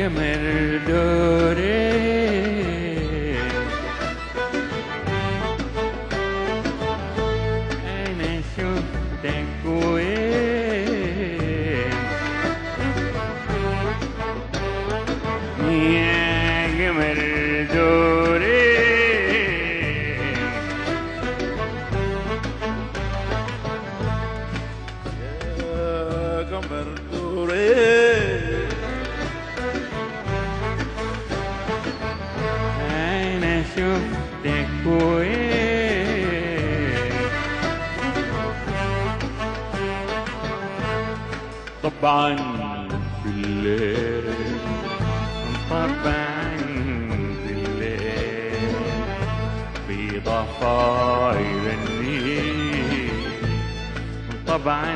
قمر دوري أنا شفتك وين يا قمر دوري قمر دوري أنا شفتك وين طبعا في الليل طبعا في الليل في ضفاير النيل طبعا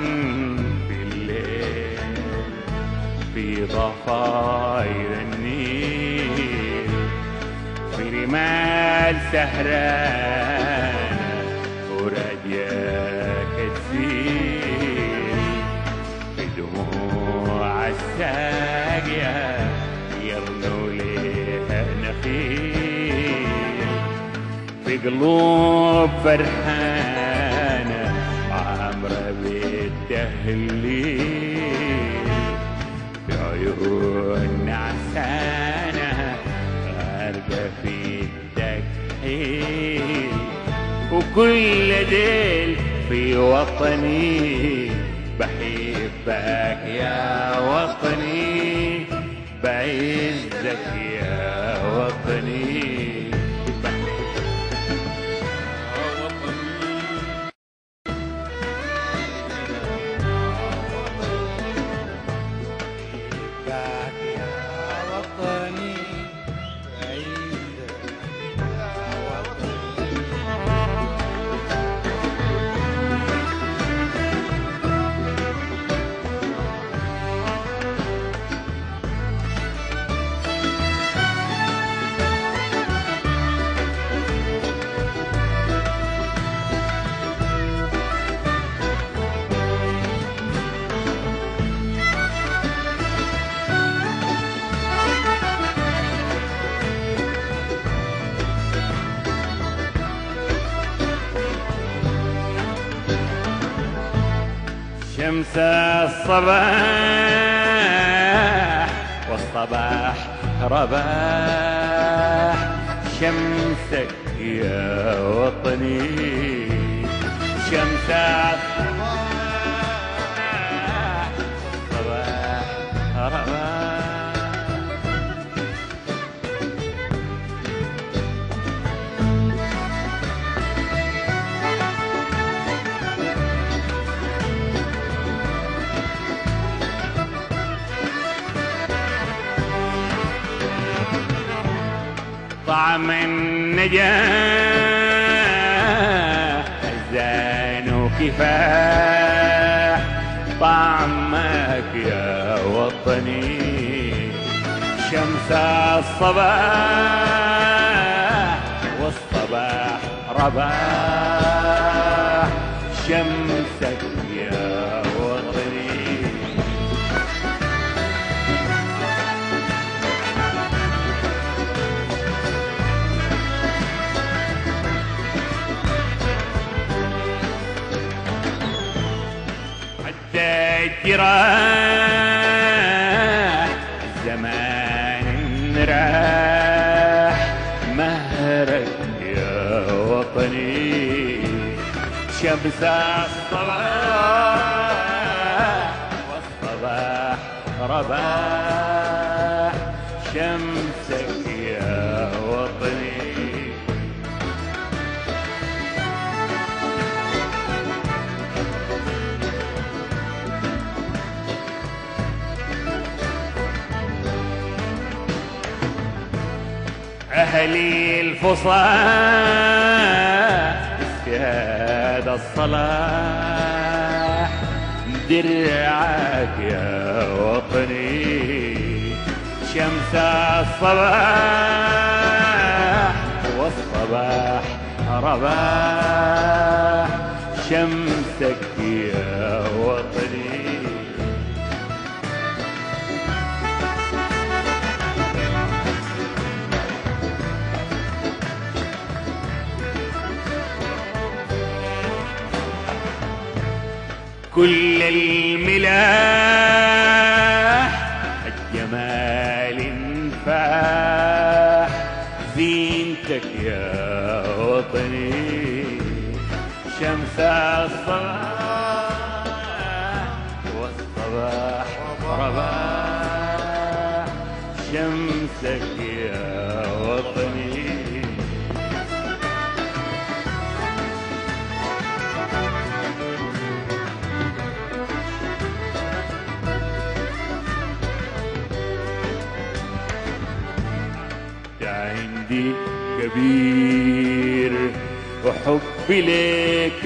في ضفاير النيل في رمال سهرانة ورجاك تسيل في دموع الساقية يرنوا ليها نخيل في قلوب فرحانة عامرة بالتهليل في عيون نعسانة غارقة في التكحيل وكل ليل في وطني بحبك يا وطني بعزك يا وطني شمس الصباح والصباح رباح شمسك يا وطني شمس الصباح والصباح رباح طعم النجاح حزان وكفاح طعمك يا وطني شمس الصباح والصباح رباح شمسك يا وطني الجراح الزمان راح مهرك يا وطني شمس الصباح والصباح رباح شمسك يا وطني أهلي الفصاح استهاد الصلاح درعك يا وطني شمس الصباح والصباح رباح شمسك يا وطني كل الملاح الجمال انفاح زينتك يا وطني شمس الصباح والصباح رباح شمسك يا وطني عندي كبير وحبي لك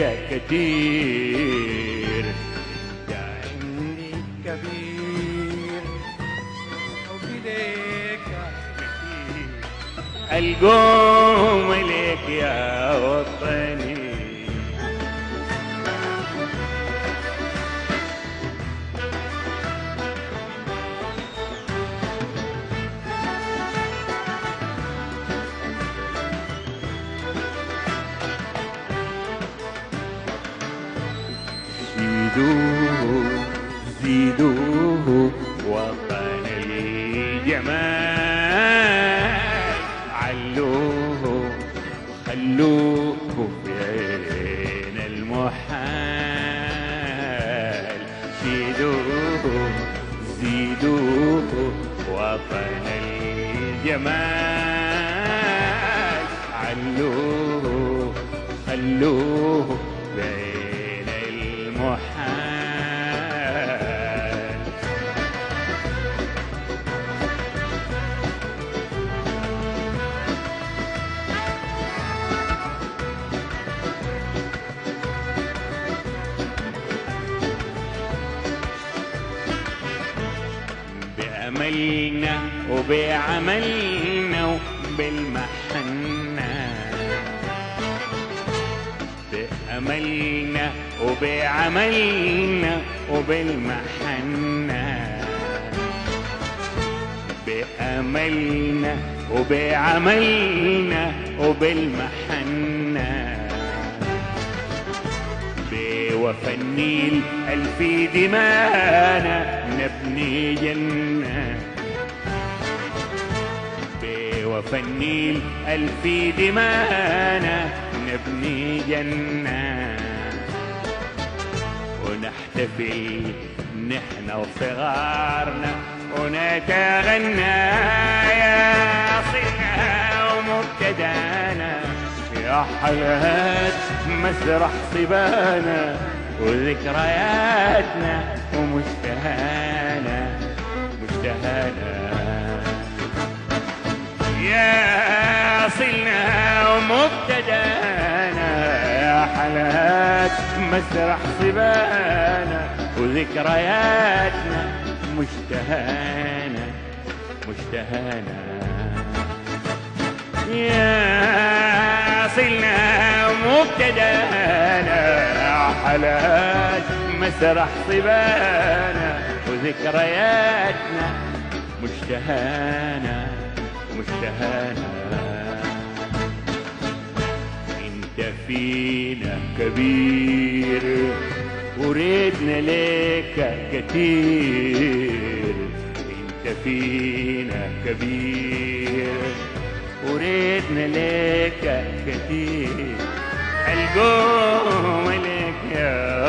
كتير عندي كبير وحبي لك كتير القوم لك يا وطني زيدوه وطن الجمال علوه خلوه بين المحال زيدوه وطن الجمال علوه خلوه بين المحال بأملنا وبعملنا وبالمحنة بأملنا وبعملنا وبالمحنة بأملنا وبعملنا وبالمحنة بوفى النيل ألف دمانا نبني جنة بوفى النيل ألف دمانا نبني جنة ونحتفل نحن وصغارنا ونتغنى يا صلنا ومبتدانا يا حلهات مسرح صبانا وذكرياتنا ومشتهانا يا صلنا ومبتدانا يا حلهات مسرح صبانا وذكرياتنا مشتهانا يا صلنا ومبتدانا يا حلهات مسرح صبانا وذكرياتنا مشتهانا انت فينا كبير وريدنا لك كتير انت فينا كبير وريدنا لك كتير القوم لك يا